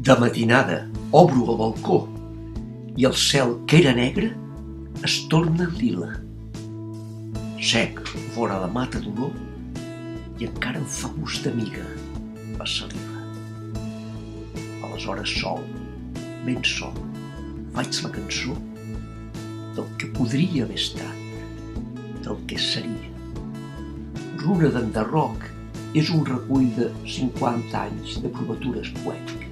De matinada obro el balcó i el cel, que era negre, es torna lila. Sec vora la mata d'olor i encara em fa gust d'amiga la saliva. Aleshores sol, ben sol, faig la cançó del que podria haver estat, del que seria. Runa d'enderroc és un recull de 50 anys de provatures poètiques.